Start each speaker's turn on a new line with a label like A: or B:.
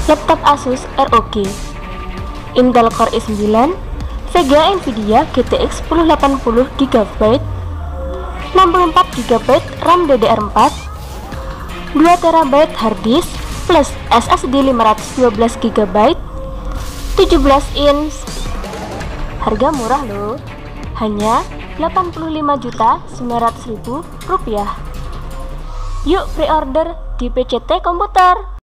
A: Laptop Asus ROG Intel Core i9, VGA Nvidia GTX 1080GB, 64GB RAM DDR4, 2TB harddisk plus SSD 512GB, 17 inch. Harga murah loh, hanya Rp85.900.000. Yuk pre-order di PCT Komputer.